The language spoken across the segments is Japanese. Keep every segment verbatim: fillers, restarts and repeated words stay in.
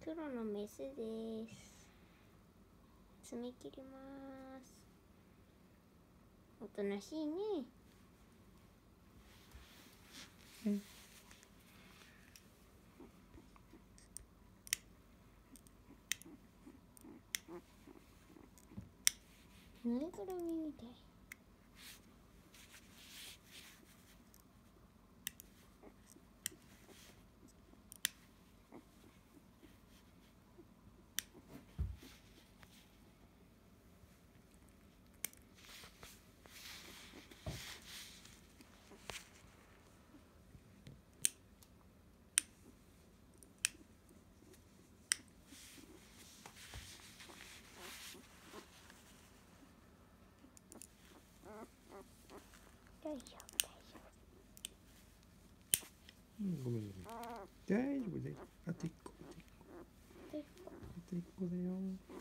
黒のメスです。爪切ります。おとなしいね。 うん。 ぬいぐるみみたい。大丈夫、大丈うん、ごめんごめん。大丈夫で。あと一個。 夫。で、 あと一個だよ。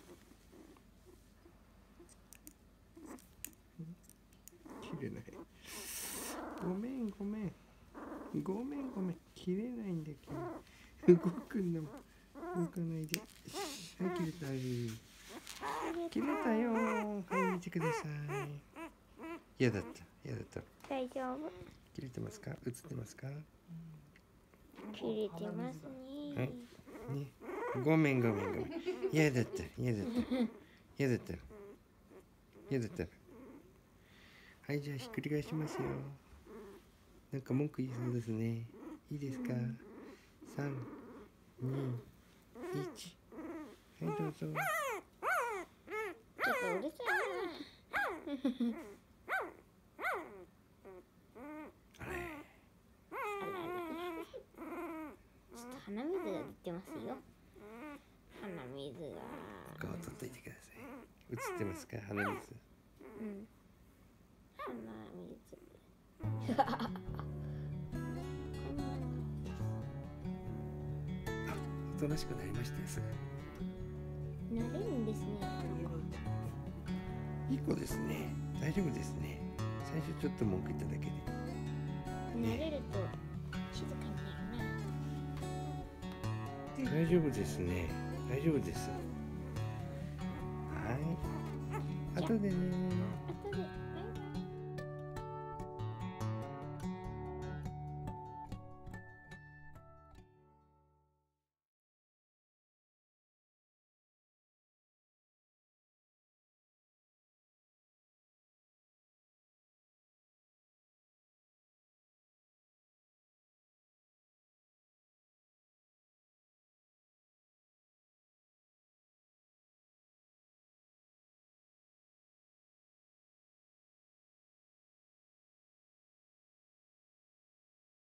切れない。ごめんごめん。ごめんごめん。切れないんだけど。動くんだもん。動かないで。はい、切れた。切れたよ。はい、見てください。嫌だった。嫌だった。 大丈夫。 切れてますか？映ってますか？ 切れてますね。 はい。ね。ごめんごめんごめん。嫌だった。嫌だった。嫌だった。嫌だった。はい、じゃあひっくり返しますよ。なんか文句言いそうですね。いいですか？さん、に、いち。はい、どうぞ。 ちょっとうるさいな。 あれ。 あらら。ちょっと鼻水が出てますよ。鼻水が。 顔取っといてください。映ってますか？鼻水。 うん。鼻水。 おとなしくなりましたよ、すぐ。慣れるんですね。 ぐ。いい子ですね。大丈夫ですね。最初ちょっと文句言っただけで。 慣れると静かになるな。 大丈夫ですね。大丈夫です。はい。後でね。